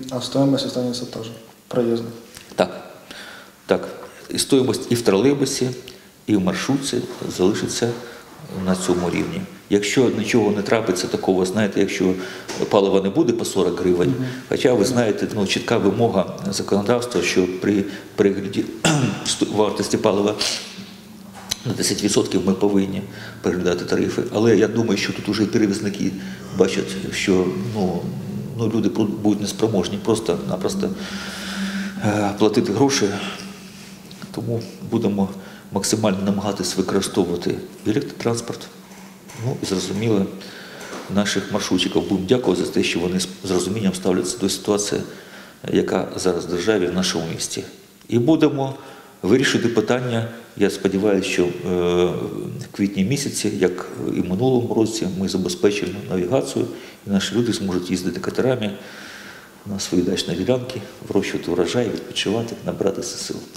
А стоимость останется тоже проездной? Так, так. І стоїмость і в тролейбусі, і в маршрутці залишиться на цьому рівні. Якщо нічого не трапиться такого, знаєте, якщо палива не буде по 40 гривень, хоча ви знаєте, чітка вимога законодавства, що при перегляді вартості палива на 10% ми повинні переглядати тарифи. Але я думаю, що тут вже перевізники бачать, що люди будуть неспроможні просто-напросто платити гроші. Тому будемо максимально намагатися використовувати електротранспорт. І зрозуміло, наших маршрутчиків будемо дякувати за те, що вони з розумінням ставляться до ситуації, яка зараз в державі, в нашому місті. І будемо вирішити питання, я сподіваюся, що в квітні місяці, як і в минулому році, ми забезпечимо навігацію, і наші люди зможуть їздити катерами на свої дачні ділянки, вирощувати урожай, відпочивати, набиратися сил.